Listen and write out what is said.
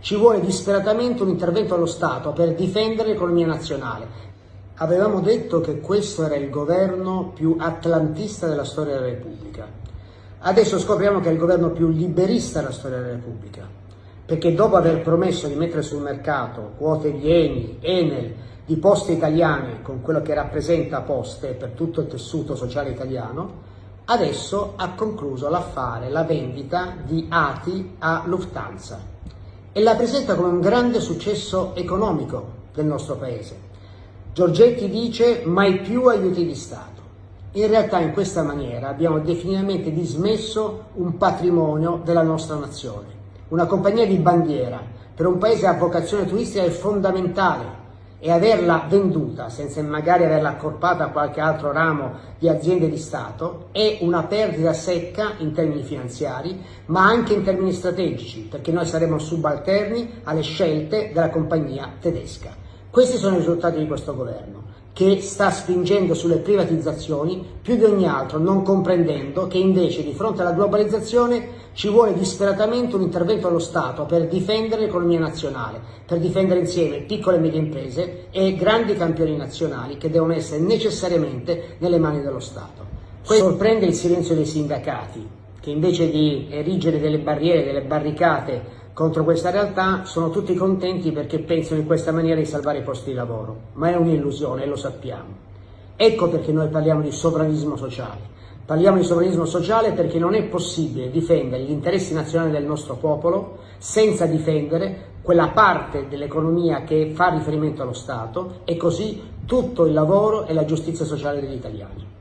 Ci vuole disperatamente un intervento dello Stato per difendere l'economia nazionale. Avevamo detto che questo era il governo più atlantista della storia della Repubblica. Adesso scopriamo che è il governo più liberista della storia della Repubblica, perché dopo aver promesso di mettere sul mercato quote di Eni, Enel, di Poste Italiane, con quello che rappresenta Poste per tutto il tessuto sociale italiano, adesso ha concluso l'affare, la vendita di ATI a Lufthansa e la presenta come un grande successo economico del nostro paese. Giorgetti dice mai più aiuti di Stato. In realtà in questa maniera abbiamo definitivamente dismesso un patrimonio della nostra nazione. Una compagnia di bandiera per un paese a vocazione turistica è fondamentale e averla venduta senza magari averla accorpata a qualche altro ramo di aziende di Stato è una perdita secca in termini finanziari ma anche in termini strategici, perché noi saremo subalterni alle scelte della compagnia tedesca. Questi sono i risultati di questo governo, che sta spingendo sulle privatizzazioni più di ogni altro, non comprendendo che invece di fronte alla globalizzazione ci vuole disperatamente un intervento dello Stato per difendere l'economia nazionale, per difendere insieme piccole e medie imprese e grandi campioni nazionali che devono essere necessariamente nelle mani dello Stato. Questo sorprende il silenzio dei sindacati, che invece di erigere delle barriere, delle barricate contro questa realtà, sono tutti contenti perché pensano in questa maniera di salvare i posti di lavoro, ma è un'illusione e lo sappiamo. Ecco perché noi parliamo di sovranismo sociale. Parliamo di sovranismo sociale perché non è possibile difendere gli interessi nazionali del nostro popolo senza difendere quella parte dell'economia che fa riferimento allo Stato e così tutto il lavoro e la giustizia sociale degli italiani.